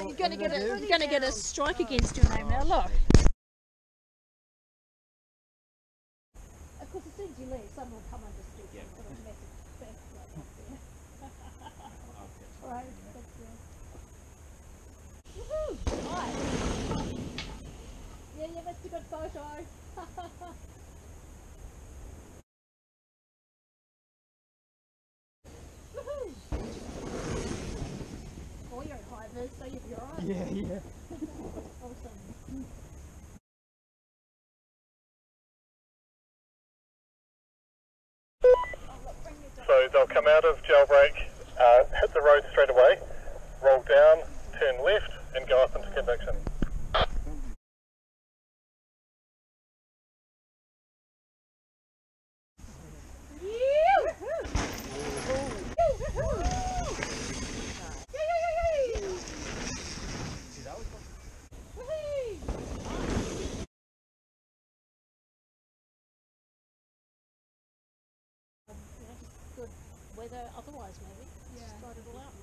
you're going to get a strike against your name now. Look. Of course, as soon as you leave, someone will come under street and put a massive bank right up there. Right, that's good. Woohoo! Nice. Yeah, that's a good photo. Woohoo! Oh, you're in high vis, so you'll be alright. Yeah. Awesome. So they'll come out of jailbreak, hit the road straight away, roll down, turn left and go up into conviction. Good weather otherwise, maybe. Yeah. Just ride it all out.